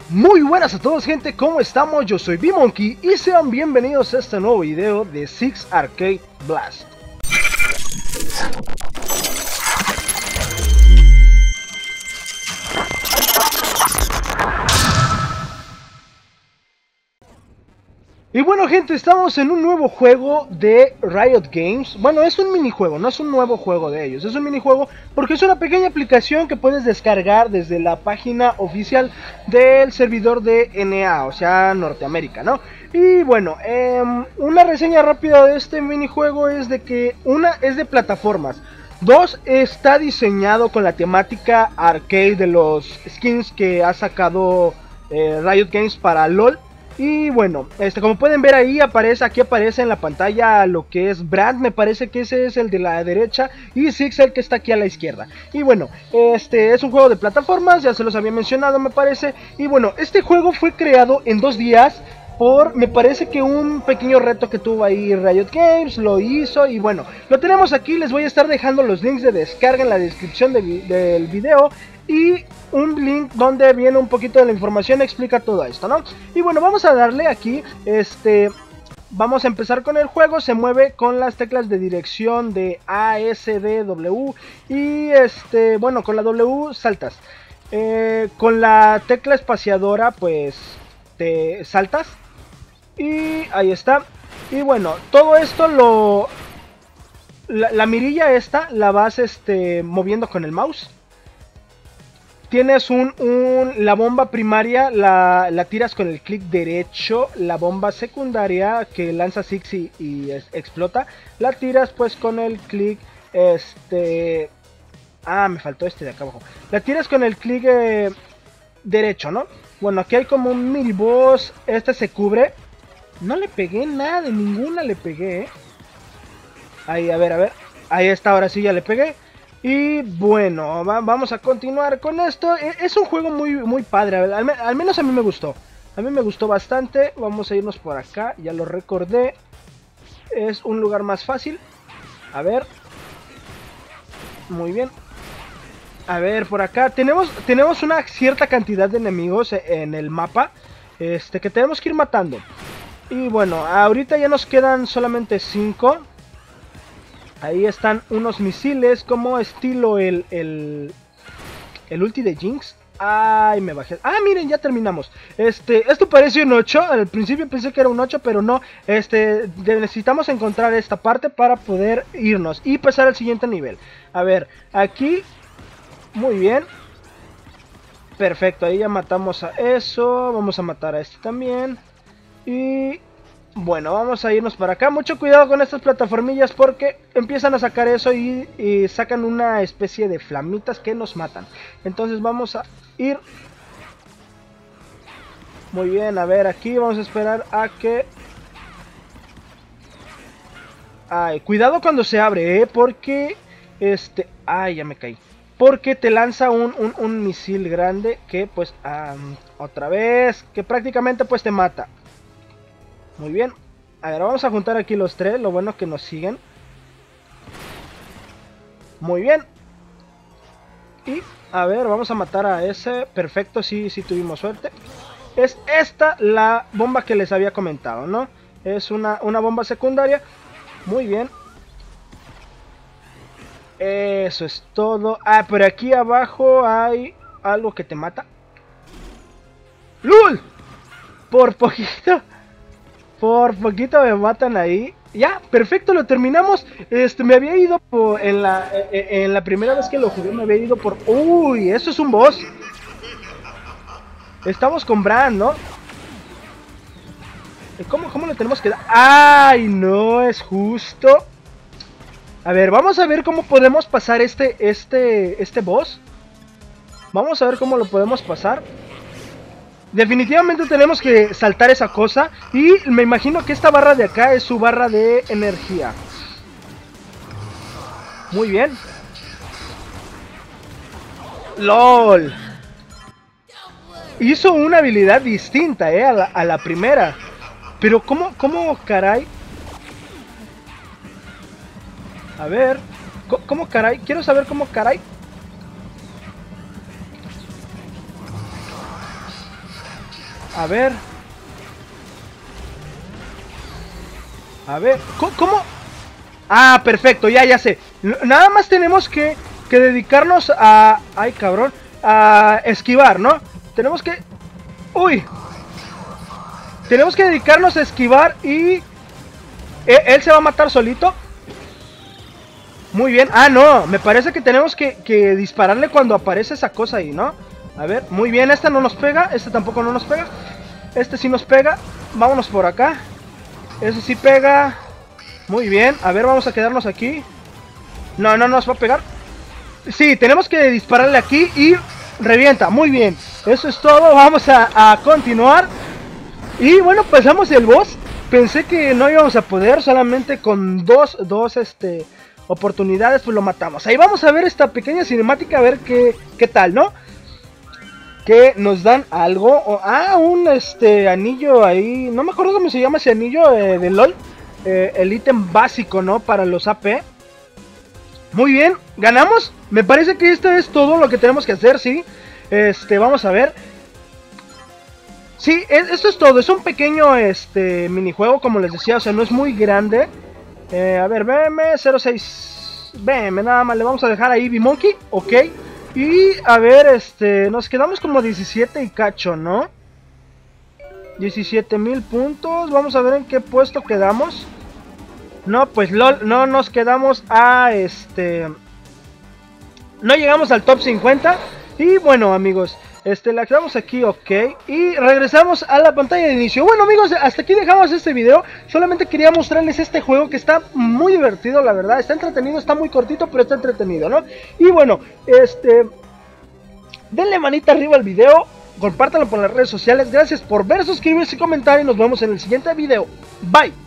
Muy buenas a todos, gente, ¿cómo estamos? Yo soy B-Monkey y sean bienvenidos a este nuevo video de Six Arcade Blast. Y bueno, gente, estamos en un nuevo juego de Riot Games. Bueno, es un minijuego, no es un nuevo juego de ellos. Es un minijuego porque es una pequeña aplicación que puedes descargar desde la página oficial del servidor de NA, o sea, Norteamérica, ¿no? Y bueno, una reseña rápida de este minijuego es de que una es de plataformas. Dos, está diseñado con la temática arcade de los skins que ha sacado Riot Games para LOL. Y bueno, como pueden ver ahí aquí aparece en la pantalla lo que es Brand, me parece que ese es el de la derecha, y Six el que está aquí a la izquierda. Y bueno, es un juego de plataformas, ya se los había mencionado me parece. Y bueno, este juego fue creado en 2 días por, me parece que un pequeño reto que tuvo ahí Riot Games, lo hizo. Y bueno, lo tenemos aquí, les voy a estar dejando los links de descarga en la descripción del video. Y un link donde viene un poquito de la información, explica todo esto, ¿no? Y bueno, vamos a darle aquí, vamos a empezar con el juego. Se mueve con las teclas de dirección de A, S, D, W. Y bueno, con la W saltas. Con la tecla espaciadora, pues, te saltas. Y ahí está. Y bueno, todo esto la mirilla esta la vas, moviendo con el mouse. Tienes la bomba primaria, la tiras con el clic derecho. La bomba secundaria que lanza Six y explota, la tiras pues con el clic, me faltó de acá abajo. La tiras con el clic derecho, ¿no? Bueno, aquí hay como un mini boss, se cubre. No le pegué nada, de ninguna le pegué, Ahí, a ver, ahí está, ahora sí ya le pegué. Y bueno, vamos a continuar con esto. Es un juego muy padre, al menos a mí me gustó. A mí me gustó bastante. Vamos a irnos por acá, ya lo recordé. Es un lugar más fácil. A ver. Muy bien. A ver, por acá tenemos una cierta cantidad de enemigos en el mapa, que tenemos que ir matando. Y bueno, ahorita ya nos quedan solamente 5. Ahí están unos misiles como estilo el ulti de Jinx. Ay, me bajé. Ah, miren, ya terminamos. Esto parece un 8. Al principio pensé que era un 8, pero no. Necesitamos encontrar esta parte para poder irnos y pasar al siguiente nivel. A ver, aquí. Muy bien. Perfecto, ahí ya matamos a eso. Vamos a matar a este también. Y bueno, vamos a irnos para acá. Mucho cuidado con estas plataformillas porque empiezan a sacar eso y sacan una especie de flamitas que nos matan. Entonces vamos a ir. Muy bien, a ver, aquí vamos a esperar a que... Ay, cuidado cuando se abre, porque... Ay, ya me caí. Porque te lanza un misil grande que pues... otra vez, que prácticamente pues te mata. Muy bien. A ver, vamos a juntar aquí los 3. Lo bueno es que nos siguen. Muy bien. Y, a ver, vamos a matar a ese. Perfecto, sí tuvimos suerte. Es esta la bomba que les había comentado, ¿no? Es una bomba secundaria. Muy bien. Eso es todo. Ah, pero aquí abajo hay algo que te mata. ¡Lul! Por poquito. Por poquito me matan ahí. Ya, perfecto, lo terminamos. Me había ido por... En la primera vez que lo jugué me había ido por... Uy, eso es un boss. Estamos con Bran, ¿no? ¿Cómo le tenemos que dar? ¡Ay, no es justo! A ver, vamos a ver cómo podemos pasar este boss. Vamos a ver cómo lo podemos pasar. Definitivamente tenemos que saltar esa cosa. Y me imagino que esta barra de acá es su barra de energía. Muy bien. ¡Lol! Hizo una habilidad distinta, a la primera. Pero ¿cómo caray? A ver. ¿Cómo caray? Quiero saber cómo caray. A ver. A ver, ¿cómo? Ah, perfecto, ya sé. Nada más tenemos que dedicarnos a... Ay, cabrón. A esquivar, ¿no? Tenemos que... Uy. Tenemos que dedicarnos a esquivar y... Él se va a matar solito. Muy bien. Ah, no. Me parece que tenemos que dispararle cuando aparece esa cosa ahí, ¿no? A ver, muy bien. Esta no nos pega. Este tampoco no nos pega. Este sí nos pega. Vámonos por acá. Ese sí pega. Muy bien. A ver, vamos a quedarnos aquí. No nos va a pegar. Sí, tenemos que dispararle aquí y revienta. Muy bien. Eso es todo. Vamos a continuar. Y bueno, pasamos el boss. Pensé que no íbamos a poder. Solamente con dos oportunidades pues lo matamos. Ahí vamos a ver esta pequeña cinemática. A ver qué tal, ¿no? Que nos dan algo. Un anillo ahí. No me acuerdo cómo se llama ese anillo de LOL. El ítem básico, ¿no? Para los AP. Muy bien, ganamos. Me parece que esto es todo lo que tenemos que hacer, ¿sí? Vamos a ver. Sí, esto es todo. Es un pequeño minijuego, como les decía. O sea, no es muy grande. A ver, BM06. BM, nada más. Le vamos a dejar ahí B-Monkey. Ok. Y a ver, nos quedamos como 17 y cacho, ¿no? 17,000 puntos. Vamos a ver en qué puesto quedamos. No, pues LOL, no nos quedamos a no llegamos al top 50. Y bueno, amigos, la quedamos aquí, ok. Y regresamos a la pantalla de inicio. Bueno, amigos, hasta aquí dejamos este video. Solamente quería mostrarles este juego que está muy divertido, la verdad. Está entretenido, está muy cortito, pero está entretenido, ¿no? Y bueno, denle manita arriba al video. Compártanlo por las redes sociales. Gracias por ver, suscribirse y comentar. Y nos vemos en el siguiente video. Bye.